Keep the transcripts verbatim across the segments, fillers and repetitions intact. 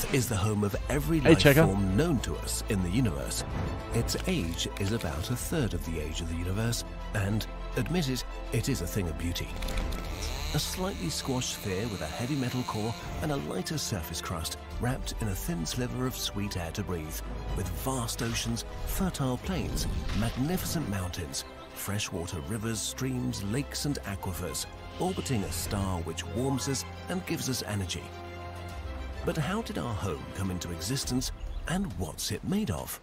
Earth is the home of every Hey, life checker. form known to us in the universe. Its age is about a third of the age of the universe, and, admit it, it is a thing of beauty. A slightly squashed sphere with a heavy metal core and a lighter surface crust wrapped in a thin sliver of sweet air to breathe, with vast oceans, fertile plains, magnificent mountains, freshwater rivers, streams, lakes and aquifers, orbiting a star which warms us and gives us energy. But how did our home come into existence, and what's it made of?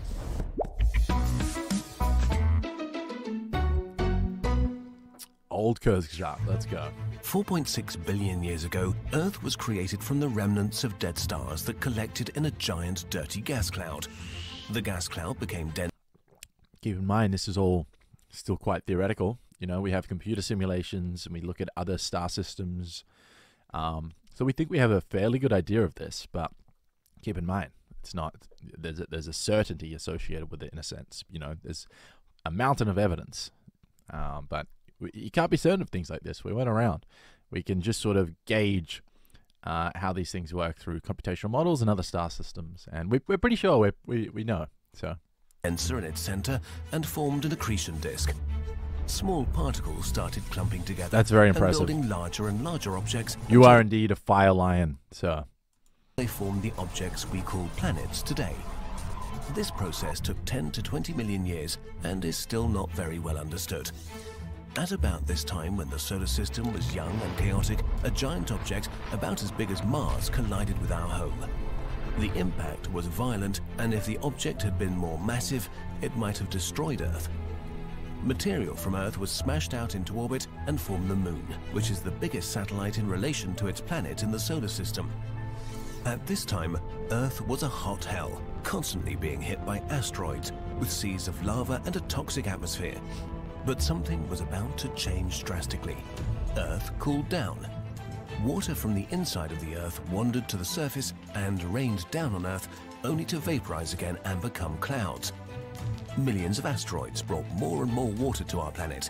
Old Kursk shot. Let's go. four point six billion years ago, Earth was created from the remnants of dead stars that collected in a giant dirty gas cloud. The gas cloud became dense. Keep in mind, this is all still quite theoretical. You know, we have computer simulations and we look at other star systems. Um, so we think we have a fairly good idea of this, but keep in mind, it's not, there's a, there's a certainty associated with it in a sense. You know, there's a mountain of evidence, um, but we, you can't be certain of things like this. We went around. We can just sort of gauge uh, how these things work through computational models and other star systems. And we, we're pretty sure we we, we know, so. denser in its center and formed an accretion disk. Small particles started clumping together. That's very impressive. And building larger and larger objects. You are indeed a fire lion, sir. They formed the objects we call planets today. This process took ten to twenty million years and is still not very well understood. At about this time, when the solar system was young and chaotic, a giant object about as big as Mars collided with our home. The impact was violent, and if the object had been more massive, it might have destroyed Earth. Material from Earth was smashed out into orbit and formed the Moon, which is the biggest satellite in relation to its planet in the solar system. At this time, Earth was a hot hell, constantly being hit by asteroids, with seas of lava and a toxic atmosphere. But something was about to change drastically. Earth cooled down. Water from the inside of the Earth wandered to the surface and rained down on Earth, only to vaporize again and become clouds. Millions of asteroids brought more and more water to our planet.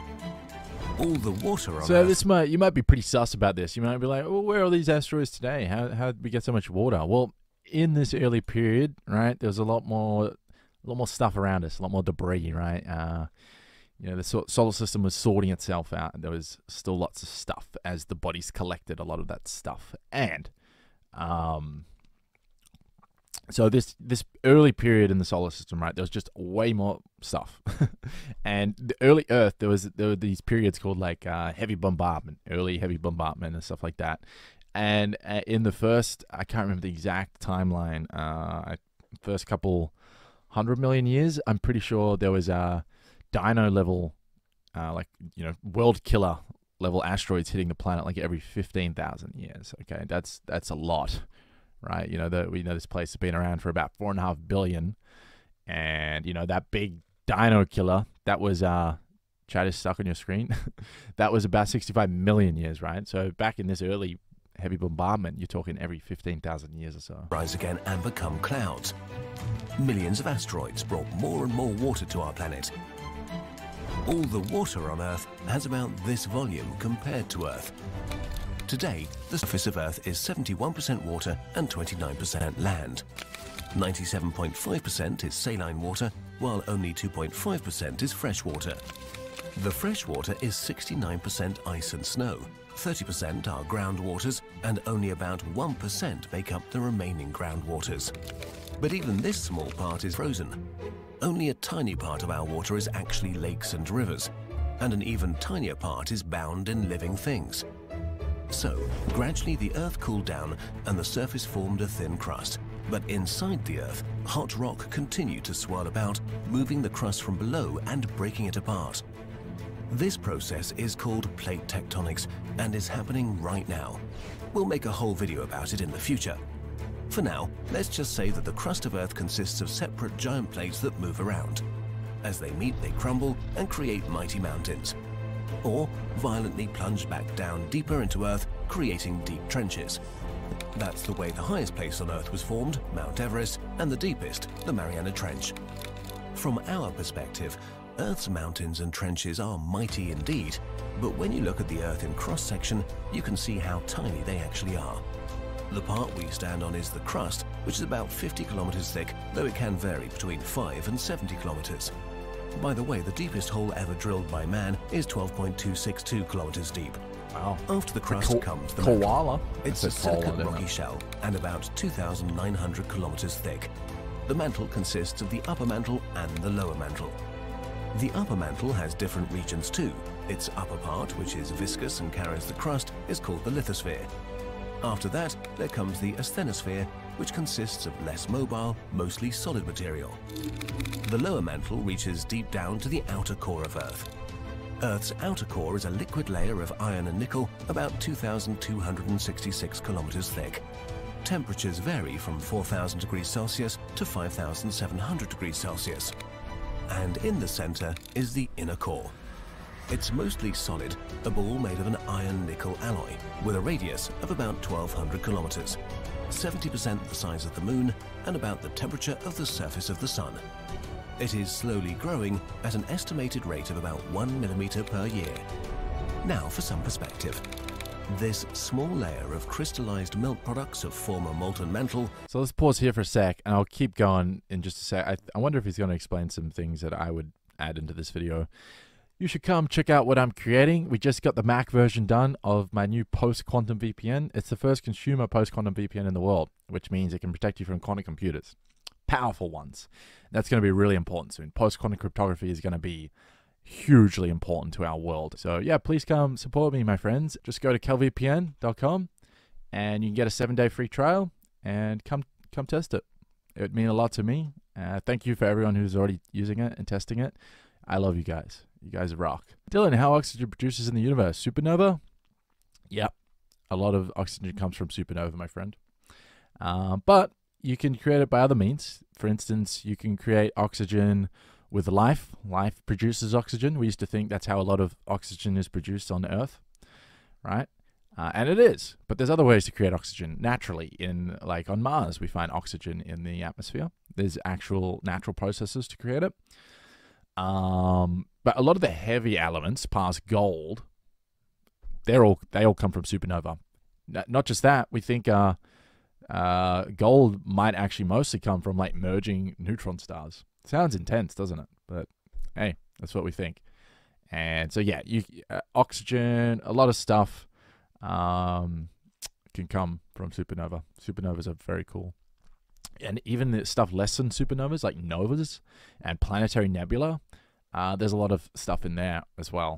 All the water on So Earth... this might, you might be pretty sus about this. You might be like, well, where are all these asteroids today? How, how did we get so much water? Well, in this early period, right, there was a lot more, a lot more stuff around us, a lot more debris, right? Uh, you know, the so solar system was sorting itself out, and there was still lots of stuff as the bodies collected a lot of that stuff. And um, so this this early period in the solar system, right, there was just way more stuff. And the early Earth, there was there were these periods called like uh, heavy bombardment, early heavy bombardment and stuff like that. And uh, in the first, I can't remember the exact timeline, uh, first couple hundred million years, I'm pretty sure there was a dino level, uh, like, you know, world killer level asteroids hitting the planet like every fifteen thousand years. Okay, that's that's a lot, right? You know, that we know this place has been around for about four and a half billion, and you know that big dino killer that was uh, chat is stuck on your screen. That was about sixty-five million years, right? So back in this early heavy bombardment, you're talking every fifteen thousand years or so. rise again and become clouds. Millions of asteroids brought more and more water to our planet. All the water on Earth has about this volume compared to Earth. Today, the surface of Earth is seventy-one percent water and twenty-nine percent land. ninety-seven point five percent is saline water, while only two point five percent is fresh water. The fresh water is sixty-nine percent ice and snow, thirty percent are groundwaters, and only about one percent make up the remaining groundwaters. But even this small part is frozen. Only a tiny part of our water is actually lakes and rivers, and an even tinier part is bound in living things. So, gradually the Earth cooled down and the surface formed a thin crust. But inside the Earth, hot rock continued to swirl about, moving the crust from below and breaking it apart. This process is called plate tectonics and is happening right now. We'll make a whole video about it in the future. For now, let's just say that the crust of Earth consists of separate giant plates that move around. As they meet, they crumble and create mighty mountains, or violently plunge back down deeper into Earth, creating deep trenches. That's the way the highest place on Earth was formed, Mount Everest, and the deepest, the Mariana Trench. From our perspective, Earth's mountains and trenches are mighty indeed, but when you look at the Earth in cross-section, you can see how tiny they actually are. The part we stand on is the crust, which is about fifty kilometers thick, though it can vary between five and seventy kilometers. By the way, the deepest hole ever drilled by man is twelve point two six two kilometers deep. Wow. After the crust co comes the koala. mantle. It's a silicate rocky shell and about two thousand nine hundred kilometers thick. The mantle consists of the upper mantle and the lower mantle. The upper mantle has different regions too. Its upper part, which is viscous and carries the crust, is called the lithosphere. After that, there comes the asthenosphere, which consists of less mobile, mostly solid material. The lower mantle reaches deep down to the outer core of Earth. Earth's outer core is a liquid layer of iron and nickel, about two thousand two hundred sixty-six kilometers thick. Temperatures vary from four thousand degrees Celsius to five thousand seven hundred degrees Celsius. And in the center is the inner core. It's mostly solid, a ball made of an iron-nickel alloy, with a radius of about twelve hundred kilometers, seventy percent the size of the Moon, and about the temperature of the surface of the Sun. It is slowly growing at an estimated rate of about one millimeter per year. Now for some perspective. This small layer of crystallized melt products of former molten mantle. So let's pause here for a sec, and I'll keep going in just a sec. I, I wonder if he's going to explain some things that I would add into this video. You should come check out what I'm creating. We just got the Mac version done of my new post-quantum V P N. It's the first consumer post-quantum V P N in the world, which means it can protect you from quantum computers. Powerful ones. That's going to be really important soon. Post-quantum cryptography is going to be hugely important to our world. So yeah, please come support me, my friends. Just go to kel v p n dot com and you can get a seven-day free trial and come come test it. It would mean a lot to me. Uh, thank you for everyone who's already using it and testing it. I love you guys. You guys rock. Dylan, how oxygen produces in the universe? Supernova? Yep. A lot of oxygen comes from supernova, my friend. Uh, but you can create it by other means. For instance, you can create oxygen with life. Life produces oxygen. We used to think that's how a lot of oxygen is produced on Earth, right? Uh, and it is. But there's other ways to create oxygen naturally. In like on Mars, we find oxygen in the atmosphere. There's actual natural processes to create it. Um, but a lot of the heavy elements, past gold, they're all they all come from supernova. Not just that, we think uh, uh, gold might actually mostly come from like merging neutron stars. Sounds intense, doesn't it? But hey, that's what we think. And so yeah, you uh, oxygen, a lot of stuff um, can come from supernova. Supernovas are very cool. And even the stuff less than supernovas, like novas and planetary nebula, uh, there's a lot of stuff in there as well.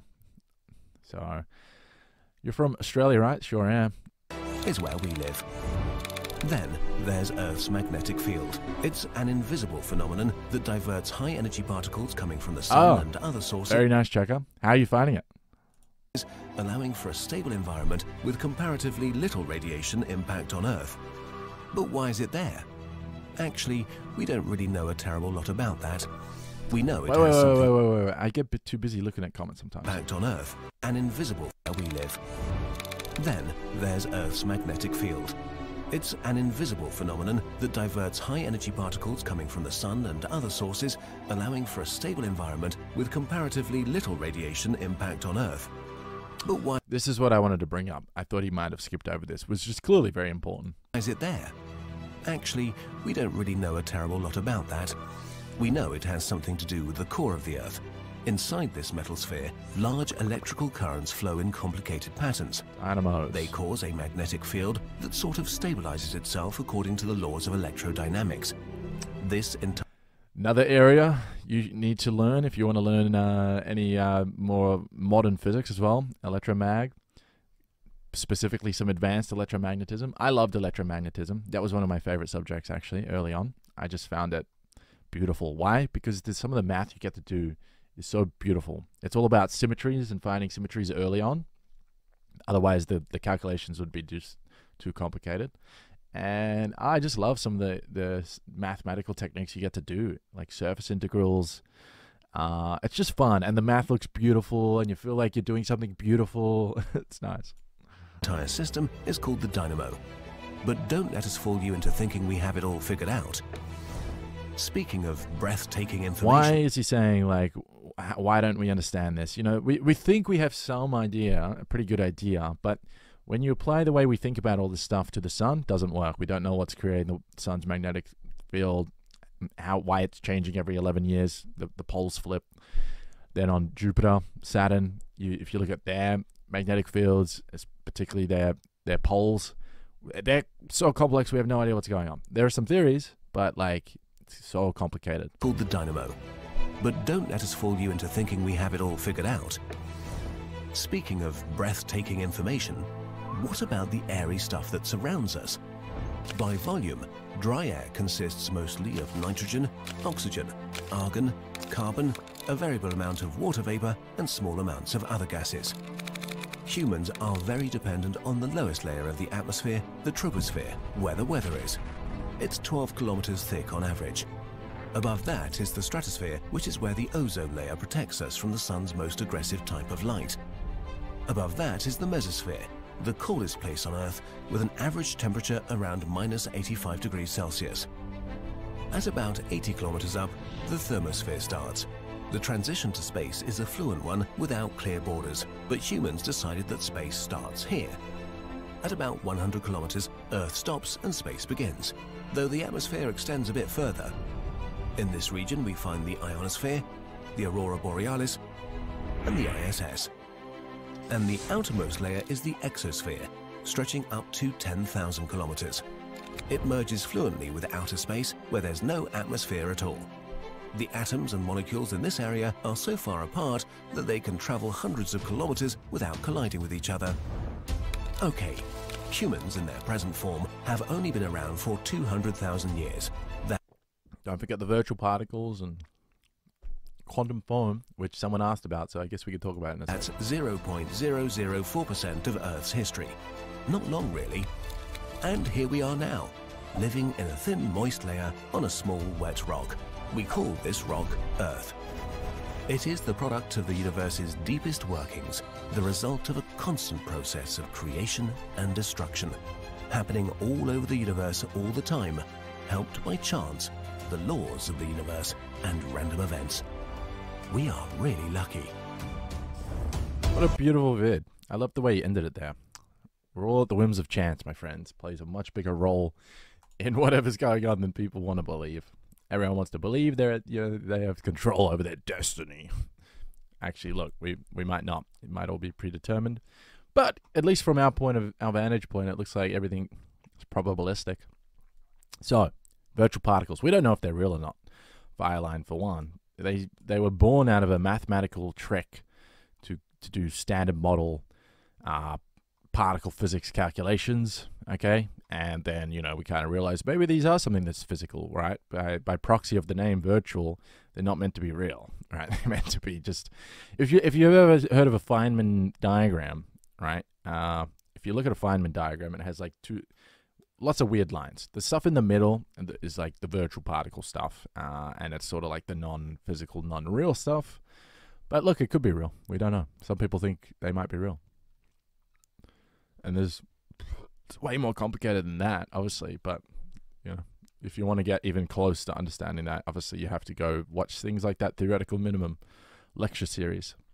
So, you're from Australia, right? Sure am. Is where we live. Then there's Earth's magnetic field. It's an invisible phenomenon that diverts high-energy particles coming from the sun oh, and other sources. Very nice, Checker. How are you finding it? Allowing for a stable environment with comparatively little radiation impact on Earth. But why is it there? Actually, we don't really know a terrible lot about that. We know it wait, has wait, something wait, wait, wait, wait. I get a bit too busy looking at comments sometimes. impact on Earth, an invisible where we live. Then there's Earth's magnetic field. It's an invisible phenomenon that diverts high-energy particles coming from the sun and other sources, allowing for a stable environment with comparatively little radiation impact on Earth. But why This is what I wanted to bring up. I thought he might have skipped over this, which is clearly very important. is it there? Actually, we don't really know a terrible lot about that. We know it has something to do with the core of the Earth. Inside this metal sphere, large electrical currents flow in complicated patterns. Dynamos. They cause a magnetic field that sort of stabilizes itself according to the laws of electrodynamics. This entire Another area you need to learn if you want to learn uh, any uh, more modern physics as well, electromag. Specifically some advanced electromagnetism. I loved electromagnetism. That was one of my favorite subjects actually early on. I just found it beautiful. Why? Because there's some of the math you get to do is so beautiful. It's all about symmetries and finding symmetries early on. Otherwise the, the calculations would be just too complicated. And I just love some of the, the mathematical techniques you get to do, like surface integrals. Uh, it's just fun, and the math looks beautiful, and you feel like you're doing something beautiful. It's nice. entire system is called the dynamo. But don't let us fool you into thinking we have it all figured out. Speaking of breathtaking information... Why is he saying, like, why don't we understand this? You know, we, we think we have some idea, a pretty good idea, but when you apply the way we think about all this stuff to the sun, doesn't work. We don't know what's creating the sun's magnetic field, how why it's changing every eleven years. The, the poles flip. Then on Jupiter, Saturn, you, if you look at their magnetic fields, particularly their their poles, they're so complex we have no idea what's going on. There are some theories, but like it's so complicated. Called the dynamo. But don't let us fool you into thinking we have it all figured out. Speaking of breathtaking information, what about the airy stuff that surrounds us? By volume, dry air consists mostly of nitrogen, oxygen, argon, carbon, a variable amount of water vapor, and small amounts of other gases. Humans are very dependent on the lowest layer of the atmosphere, the troposphere, where the weather is. It's twelve kilometers thick on average. Above that is the stratosphere, which is where the ozone layer protects us from the sun's most aggressive type of light. Above that is the mesosphere, the coldest place on Earth, with an average temperature around minus eighty-five degrees Celsius. At about eighty kilometers up, the thermosphere starts. The transition to space is a fluent one without clear borders, but humans decided that space starts here. At about one hundred kilometers, Earth stops and space begins, though the atmosphere extends a bit further. In this region we find the ionosphere, the aurora borealis, and the I S S. And the outermost layer is the exosphere, stretching up to ten thousand kilometers. It merges fluently with outer space, where there's no atmosphere at all. The atoms and molecules in this area are so far apart that they can travel hundreds of kilometers without colliding with each other. Okay, humans in their present form have only been around for two hundred thousand years. That Don't forget the virtual particles and quantum foam, which someone asked about, so I guess we could talk about it in a That's second. zero point zero zero four percent of Earth's history. Not long, really. And here we are now, living in a thin, moist layer on a small, wet rock. We call this rock Earth. It is the product of the universe's deepest workings, the result of a constant process of creation and destruction, happening all over the universe all the time, helped by chance, the laws of the universe, and random events. We are really lucky. What a beautiful vid. I love the way you ended it there. We're all at the whims of chance, my friends. Plays a much bigger role in whatever's going on than people want to believe. Everyone wants to believe they're, you know, they have control over their destiny. Actually, look, we, we might not. It might all be predetermined. But at least from our point of our vantage point, it looks like everything is probabilistic. So, virtual particles. We don't know if they're real or not. Fireline, for one. They they were born out of a mathematical trick to, to do standard model uh, particle physics calculations, okay? And then, you know, we kind of realized maybe these are something that's physical, right? By, by proxy of the name virtual, they're not meant to be real, right? They're meant to be just... If, you, if you've ever heard of a Feynman diagram, right? Uh, if you look at a Feynman diagram, it has like two... Lots of weird lines. The stuff in the middle is like the virtual particle stuff, uh, and it's sort of like the non-physical, non-real stuff. But look, it could be real. We don't know. Some people think they might be real. And there's it's way more complicated than that, obviously. But, you know, if you want to get even close to understanding that, obviously you have to go watch things like that Theoretical Minimum lecture series.